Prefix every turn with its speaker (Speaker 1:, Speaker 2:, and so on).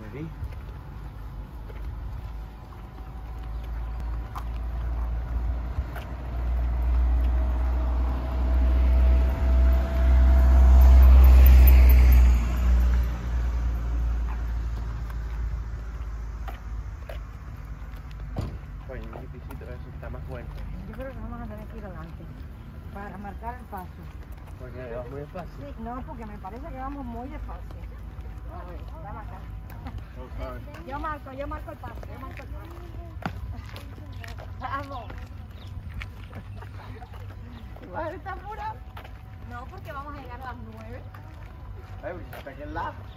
Speaker 1: Ready? Oye, un jipicito eso está más bueno.
Speaker 2: Yo creo que vamos a tener que ir adelante para marcar el paso.
Speaker 1: Porque vamos muy despacio.
Speaker 2: Sí, no, porque me parece que vamos muy despacio. A ver, vamos acá. Yo marco el paso, Vamos. ¿Está apurado? No, porque vamos a llegar a las 9.
Speaker 1: Ay, hasta aquel lado.